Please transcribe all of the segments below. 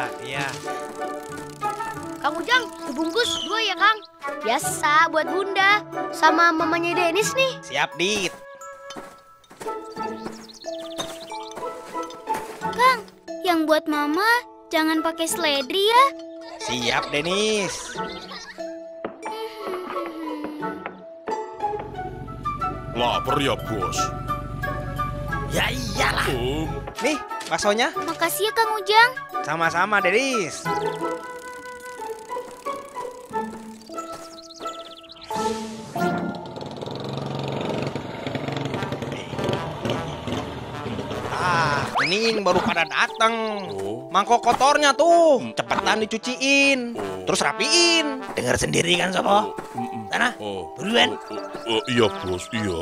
iya. Kang Ujang, sebungkus 2 ya, Kang. Biasa buat Bunda sama mamanya Denis nih. Siap, Dit. Kang, yang buat Mama jangan pakai seledri ya. Siap, Denis. Lapar ya, Bos? Ya iyalah. Nih, baksonya. Makasih ya, Kang Ujang. Sama-sama, Denis. Ini baru pada datang. Mangkok kotornya tuh, cepetan dicuciin, terus rapiin. Dengar sendiri kan, Sopo? Sana, buruan. Iya, Bos, iya.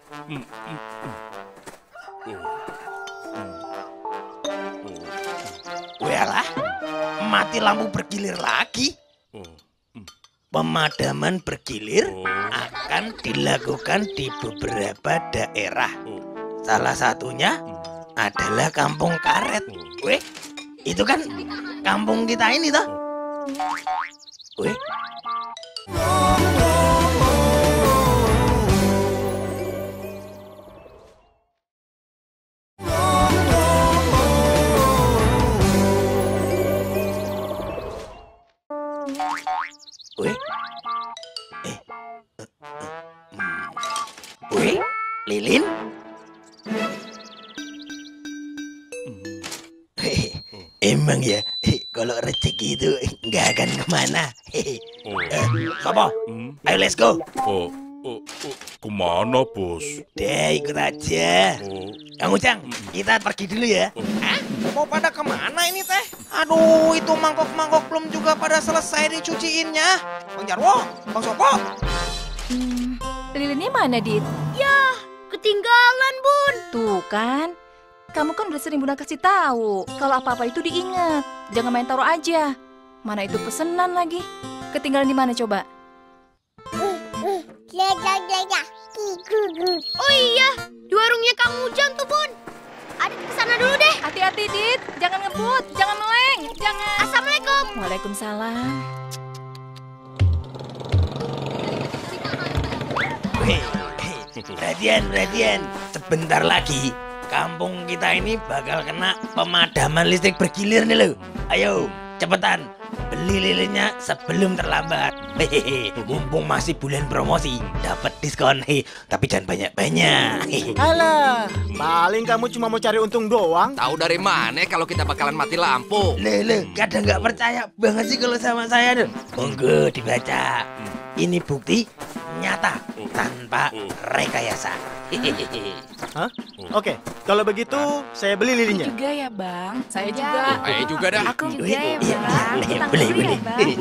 Walah, mati lampu bergilir lagi. Pemadaman bergilir akan dilakukan di beberapa daerah. Salah satunya adalah Kampung Karet. Weh, itu kan kampung kita ini toh. Weh. Weh. Weh, Lilin. Emang ya, kalau rezeki itu nggak akan kemana. Sopo, ayo let's go. Kemana, Bos? Deh, ikut aja. Kang Ujang, kita pergi dulu ya. Hah? Mau pada kemana ini teh? Aduh, itu mangkok-mangkok belum juga pada selesai dicuciinnya. Bang Jarwo, Bang Sopo. Lilinnya mana, Dit? Yah, ketinggalan, Bun. Tuh kan, kamu kan udah sering Bunda kasih tahu kalau apa-apa itu diingat. Jangan main taruh aja. Mana itu pesenan lagi. Ketinggalan di mana coba? Oh iya, di warungnya Kang Ujang tuh, Bun. Adit kesana dulu deh. Hati-hati, Dit. Jangan ngebut, jangan meleng, jangan. Assalamualaikum. Waalaikumsalam. Perhatian. Sebentar lagi kampung kita ini bakal kena pemadaman listrik bergilir nih lo. Ayo, cepetan. Beli lilinnya sebelum terlambat. Mumpung masih bulan promosi, dapat diskon. Tapi jangan banyak-banyak. Alah, paling kamu cuma mau cari untung doang. Tahu dari mana kalau kita bakalan mati lampu? Kadang nggak percaya banget sih kalau sama saya tuh. Monggo dibaca. Ini bukti nyata tanpa rekayasa. Hah? Oke, kalau begitu saya beli lilinnya. Juga ya, Bang. Saya juga. Ayo juga dah. Aku juga ya, Bang. Beli.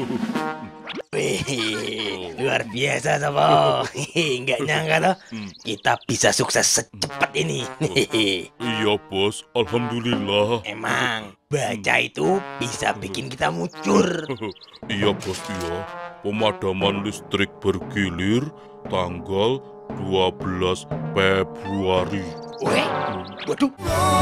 Wih, luar biasa Sopo. Nggak nyangka toh kita bisa sukses secepat ini. Iya, Bos. Alhamdulillah. Emang baca itu bisa bikin kita muncur. Iya, Bos, iya. Pemadaman listrik bergilir tanggal 12 Februari. Weh, waduh.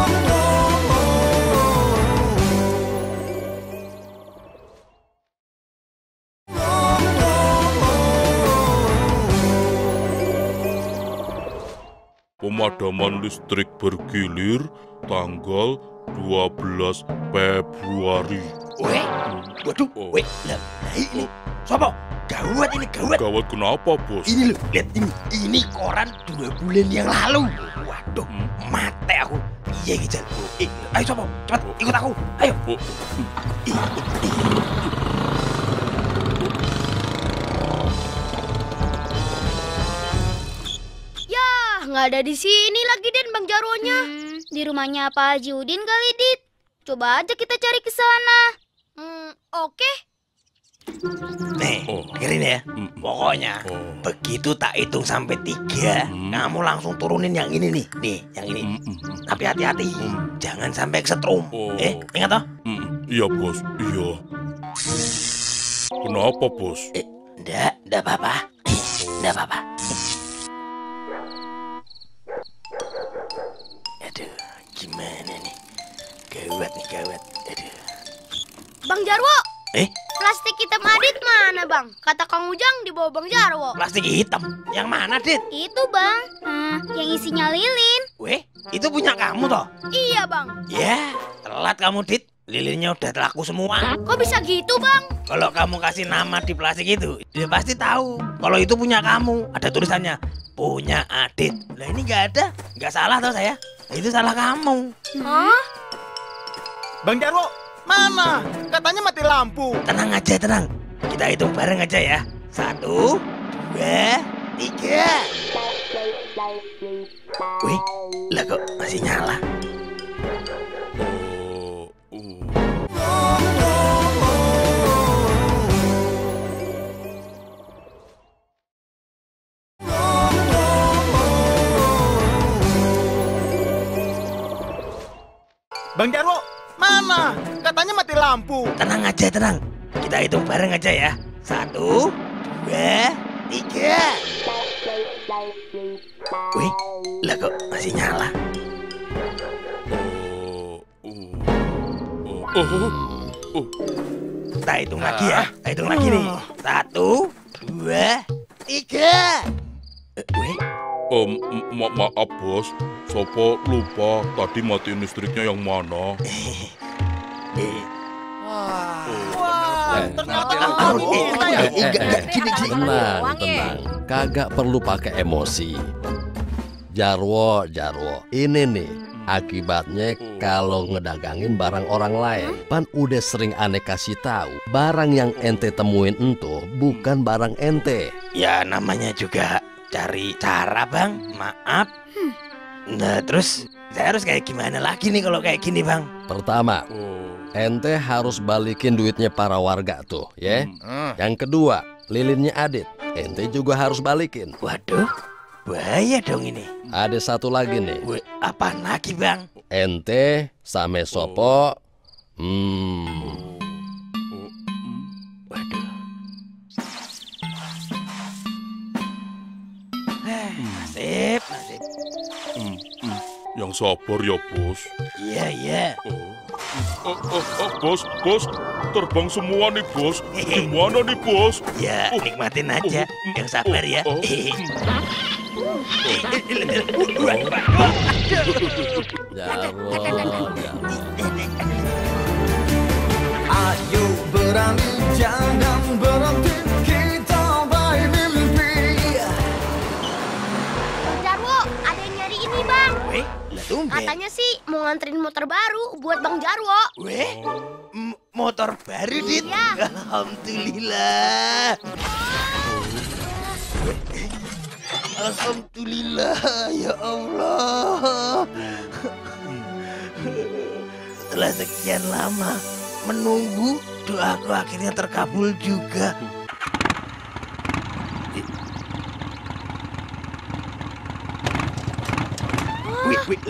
Pemadaman listrik bergilir tanggal 12 Februari. Weh, waduh. Weh, lah ini. Sopo, gawat ini, gawat. Gawat kenapa, Bos? Ini loh, lihat ini. Ini koran 2 bulan yang lalu. Waduh, mate aku. Iya, Gijal. Ayo Sopo, cepat ikut aku. Ayo. Yah, nggak ada di sini lagi, Den, Bang Jarwonya. Di rumahnya Pak Haji Udin kali, Dit. Coba aja kita cari ke sana. Oke. Nih, dengerin ya. Pokoknya begitu tak hitung sampai 3, kamu langsung turunin yang ini nih. Nih, yang ini. Tapi hati-hati, jangan sampai kesetrum. Ingat toh? Iya, Bos. Iya. Kenapa, Bos? Nggak apa-apa. Nggak apa-apa. Aduh, gimana nih? Gawat nih, gawat. Aduh. Bang Jarwo. Eh? Plastik hitam Adit mana, Bang? Kata Kang Ujang dibawa Bang Jarwo. Plastik hitam? Yang mana, Dit? Itu, Bang. Yang isinya lilin. Weh, itu punya kamu toh? Iya, Bang. Ya, telat kamu, Dit. Lilinnya udah laku semua. Kok bisa gitu, Bang? Kalau kamu kasih nama di plastik itu, dia pasti tahu. Kalau itu punya kamu, ada tulisannya punya Adit. Lah ini nggak ada, nggak salah toh saya. Itu salah kamu. Hah? Bang Jarwo, mana? Katanya mati lampu. Tenang aja, tenang. Kita hitung bareng aja ya. 1, 2, 3. Wih, lah kok masih nyala? Bang Jarwo, mana? Katanya mati lampu. Tenang aja, tenang. Kita hitung bareng aja ya. 1, 2, 3. Wih, lah kok masih nyala? Kita hitung lagi ya. Kita hitung lagi nih. 1, 2, 3. Wih, Maaf bos, Sopo lupa tadi matiin listriknya yang mana? Tenang. Kagak perlu pakai emosi. Jarwo, ini nih akibatnya kalau ngedagangin barang orang lain. Pan udah sering aneh kasih tahu, barang yang ente temuin itu bukan barang ente. ya namanya juga cari cara, Bang. Maaf. Nah, terus saya harus kayak gimana lagi nih kalau kayak gini, Bang? Pertama, ente harus balikin duitnya para warga tuh, ya. Yang kedua, lilinnya Adit, ente juga harus balikin. Waduh, bahaya dong ini. Ada satu lagi nih, Wih, apa lagi, Bang? ente sama Sopo, Waduh. Nasib. Yang sabar ya bos. Iya. Bos, terbang semua nih bos. Gimana nih bos? Ya, nikmatin aja. Yang sabar ya. Jarwo. Ayo berani jangan berhenti kita baik mimpi. Bang Jarwo, ada yang nyari ini, Bang. Weh, lah tumben. Katanya sih mau nganterin motor baru buat Bang Jarwo. Weh, motor baru, Dit. Iya. Alhamdulillah. Alhamdulillah, ya Allah. Setelah sekian lama menunggu, doaku akhirnya terkabul juga. Wih,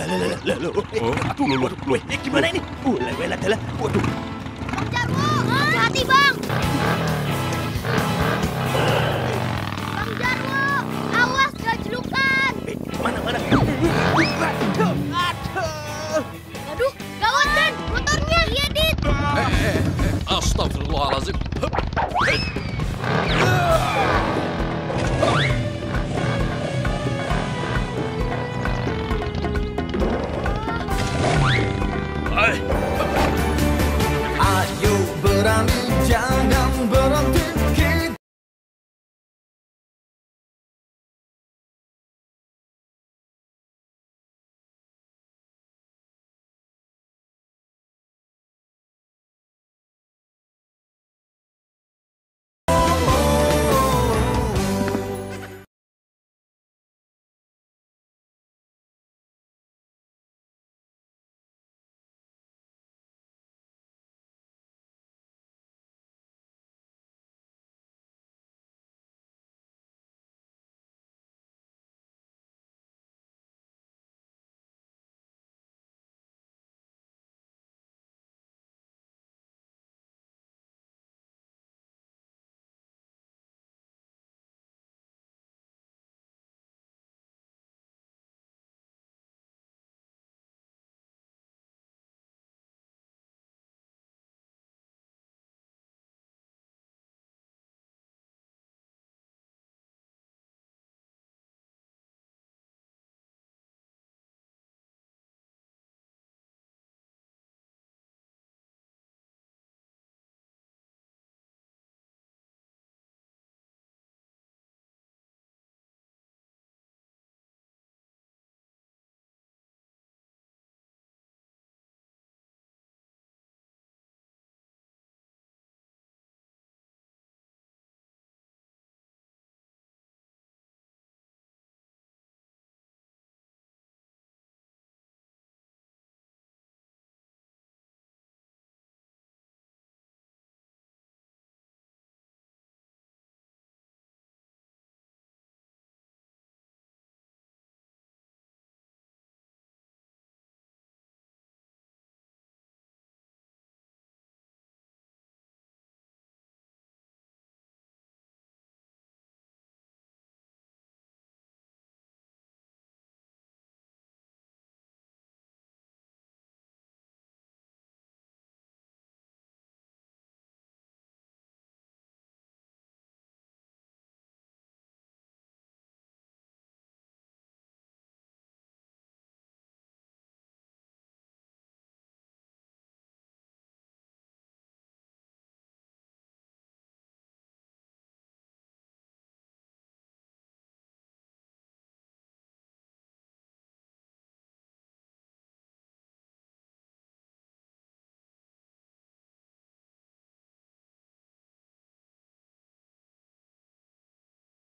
lah, gimana ini? Waduh. Bang Jarwo, hati-hati, Bang. Bang Jarwo, awas gajlukan. Mana? Aduh, gawat, Den. Motornya. Iya, Dit. Astagfirullahaladzim.